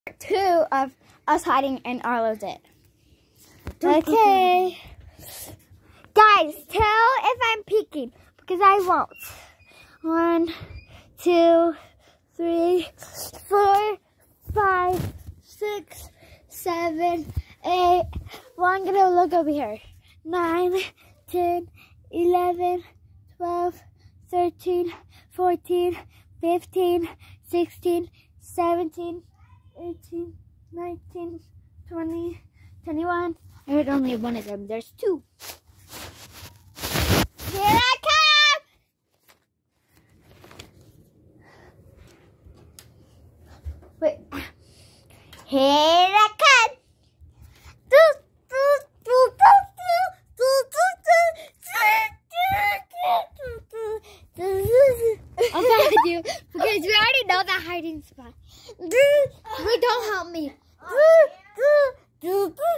2 of us hiding in Arlo's den. Okay. Guys, tell if I'm peeking because I won't. 1, 2, 3, 4, 5, 6, 7, 8. Well, I'm gonna look over here. 9, 10, 11, 12, 13, 14, 15, 16, 17, 18, 19, 20, 21. I heard only one of them. There's 2. Here I come! Wait. Here I come! I'm mad at you because we already know the hiding spot. Wait, don't help me.